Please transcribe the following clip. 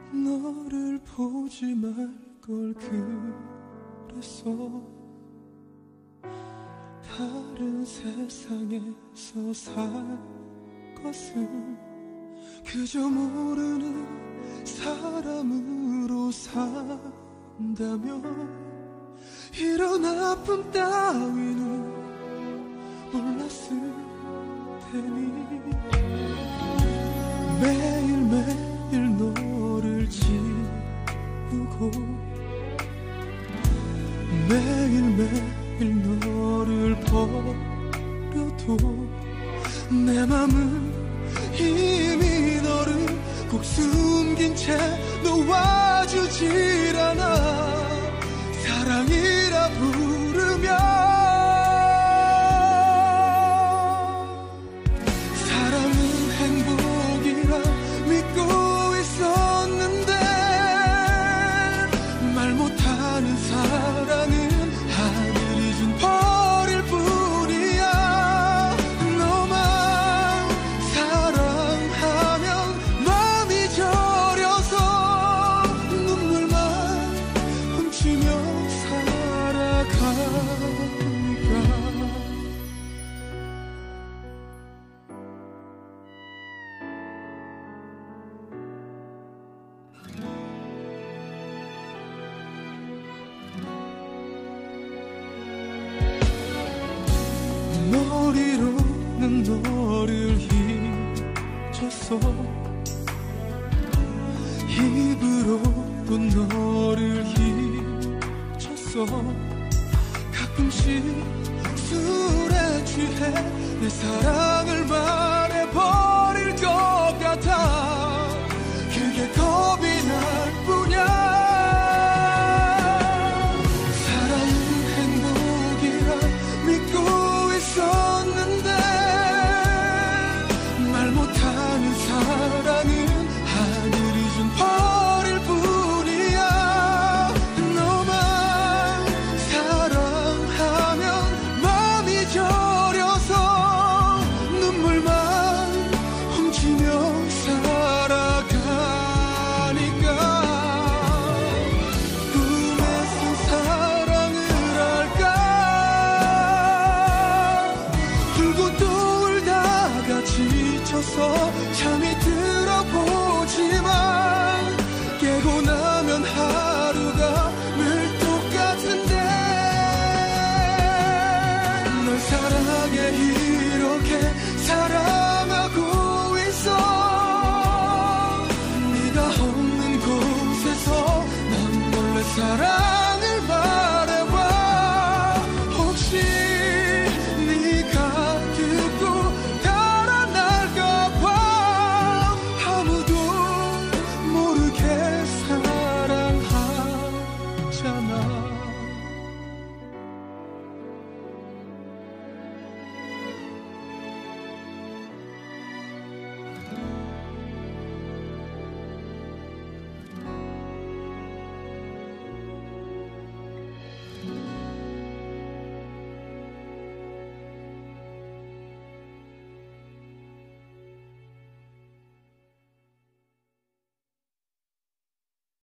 너를 보지 말걸 그랬어. 다른 세상에서 살 것은 그저 모르는 사람으로 산다며 이런 아픔 따위는 몰랐을 테니 매일매일 너를 지우고 매일매일 너를 버려도 내 맘은 이미 너를 꼭 숨긴 채 놓아주질 않아. 사랑이라 부르면 사랑은 행복이라 믿고 있었는데 말 못하는 사랑은 하늘이 준 벌일 뿐이야. 너만 사랑하면 마음이 저려서 눈물만 훔치며 살아가니까. 머리로는 너를 잊었어. 입으로도 너를 잊었어. 가끔씩 술에 취해 내 사랑을 말해버릴 것 같아. 그게 겁이 날 뿐이야. 사랑은 행복이라 믿고 있었는데 말 못하는 사랑은 하늘이 준 벌일 뿐이야. 너만 사랑하면 마음이 저려서 눈물만 훔치며 살아가니까. 꿈에서 사랑을 할까. 울고 또 울다가 지쳐서